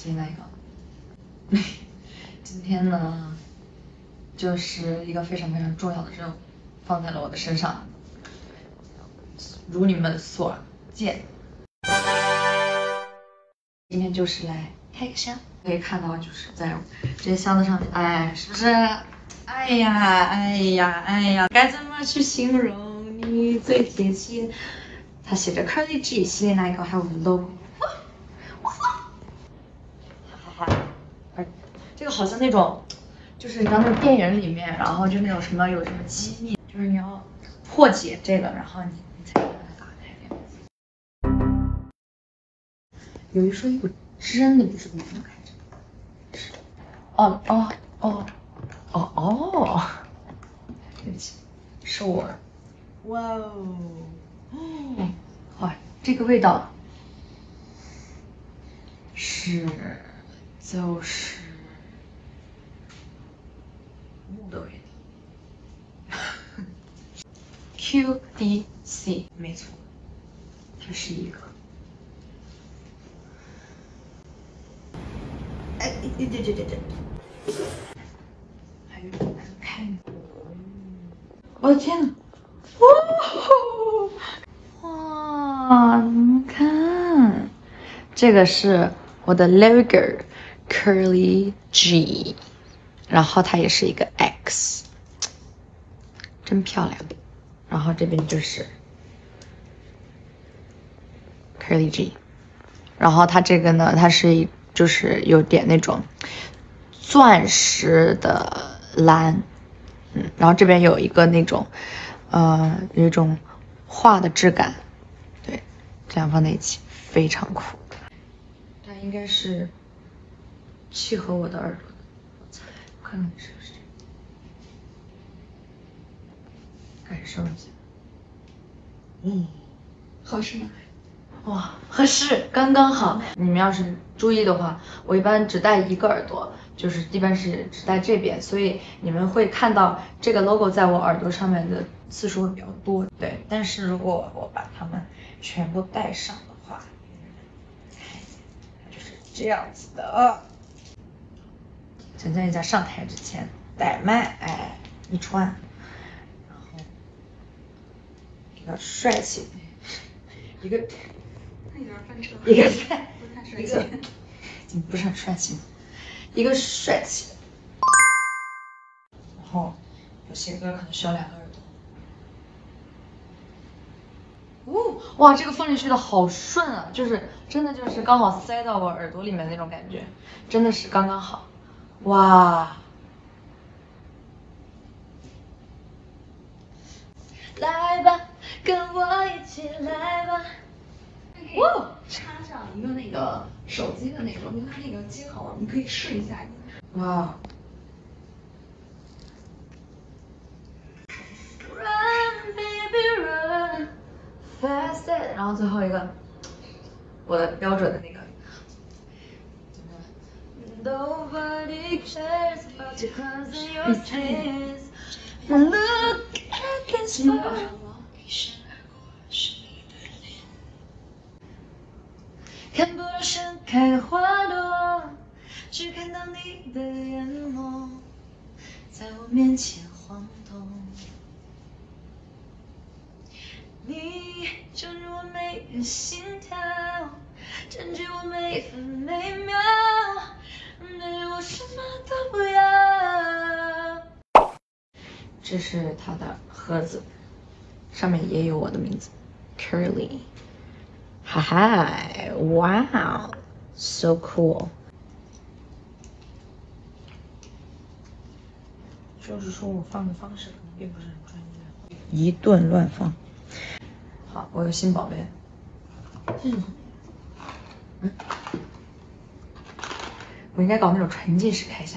洗脸奶膏。今天呢，就是一个非常非常重要的任务放在了我的身上，如你们所见，今天就是来开个箱。可以看到，就是在这些箱子上面，哎，是不是？哎呀，该怎么去形容你最贴切？它写着 Curly G 洗脸奶膏，还有我的 logo。哇，哈哈，这个好像那种，就是你知道那种电影里面，然后就那种什么有什么机密，就是你要破解这个，然后你才能把它打开。有一说一，我真的不是故意这么开着。哦，对不起，是我。哇哦，哇，这个味道就是木的味道。QDC， 没错，它是一个。哎，对。还有难开。我的天呐！哇，你们看，这个是我的 logo Curly G， 然后它也是一个 X， 真漂亮。然后这边就是 Curly G， 然后它这个呢，它是就是有点那种钻石的蓝，然后这边有一个那种有一种画的质感，对，这样放在一起非常酷。它应该是契合我的耳朵的，我猜，看看是不是？感受一下，合适吗？哇，合适，刚刚好。你们要是注意的话，我一般只戴一个耳朵，就是一般是只戴这边，所以你们会看到这个 logo 在我耳朵上面的次数会比较多。对，但是如果我把它们全部戴上的话，看一下，它就是这样子的。想象一下上台之前戴麦，哎，一穿，然后比较帅气，一个。一个帅，一个怎么不是很帅气？一个帅气的，然后有些歌可能需要2个耳朵。哇，这个放进去的好顺啊，就是真的就是刚好塞到我耳朵里面那种感觉，真的是刚刚好。哇，来吧，跟我一起来吧。 哇，插上一个那个手机的那种，因为它那个接口，你可以试一下。 哇。Run baby run faster， 然后最后一个，我的标准的那个。Nobody cares about your clothes and your sins. Look at this world. 看不到盛开的花朵，只看到你的眼眸，在我面前晃动。你占据我每个心跳，占据我每分每秒，对我什么都不要。这是它的盒子，上面也有我的名字 Curly。哈哈，哇 ，so cool。就是说我放的方式可能并不是很专业，一顿乱放。好，我有新宝贝。这是什么？我应该搞那种沉浸式开箱。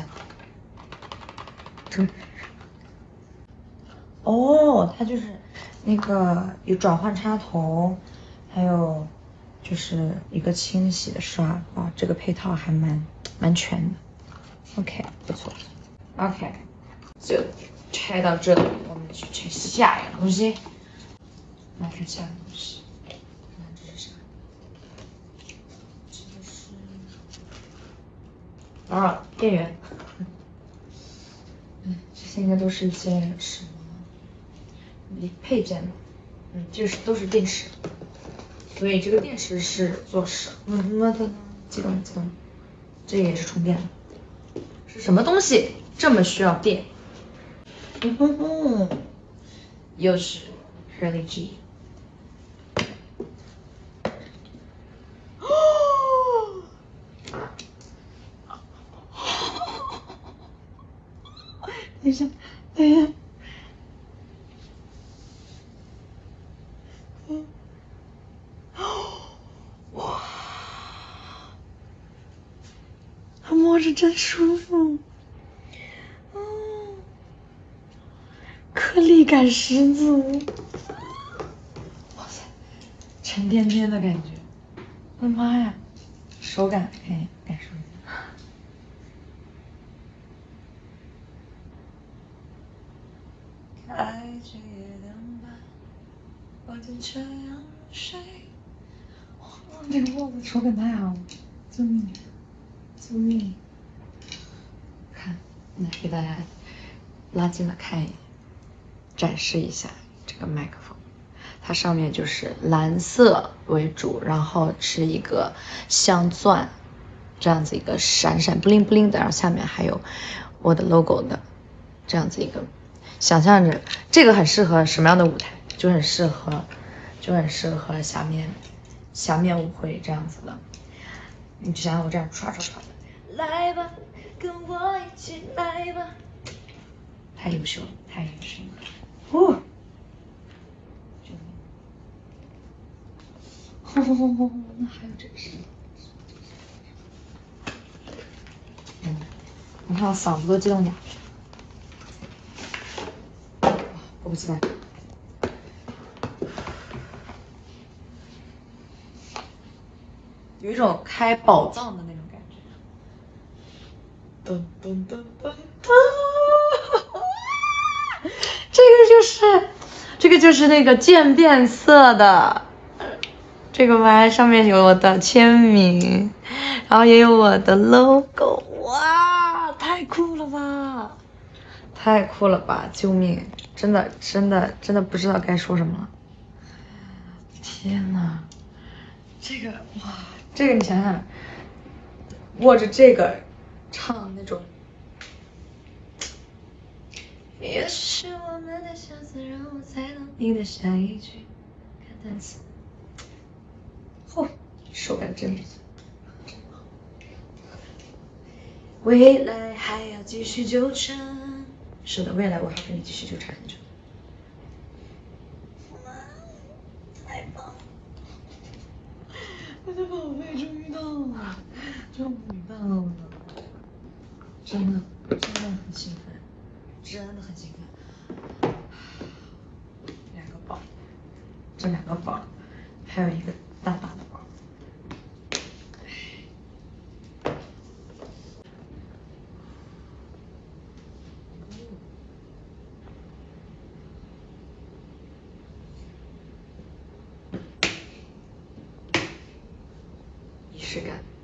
哦，它就是那个有转换插头，还有就是一个清洗的刷，哇，这个配套还蛮全的。OK， 不错。OK， 就拆到这里，我们去拆下一个东西。来看下一个东西，看看这是啥？这个是打扰了，店员。这些应该都是一些什么配件吧？这是都是电池，所以这个电池是做什么的呢？激动。这个也是充电的，是什么东西这么需要电？又是 Curly G。等一下。哇，它摸着真舒服。颗粒感十足。哇塞，沉甸甸的感觉。我的妈呀，手感可以感受一下。开着夜灯吧，我就这样睡。哇，这个帽子手感太好了，救命！看，来给大家拉近了看一眼，展示一下这个麦克风。它上面就是蓝色为主，然后是一个镶钻，这样子一个闪闪布灵布灵的，然后下面还有我的 logo 的这样子一个。想象着这个很适合什么样的舞台？就很适合下面舞会这样子的。你就想想我这样刷的，来吧，跟我一起来吧。太优秀了。哦。那还有这个是，你看我嗓子都激动哑了。迫不及待。有一种开宝藏的那种感觉。这个就是那个渐变色的。这个麦上面有我的签名，然后也有我的 logo， 哇，太酷了吧！救命！真的不知道该说什么了。天哪，这个你想想，握着这个唱那种。也许我们的相似让我猜到你的下一句，看单词。手感真好。未来还要继续纠缠。是的，未来我还跟你继续纠缠很久。太棒了！我的宝贝终于到了，真的很兴奋，这两个宝，还有一个大大的宝。仪式感。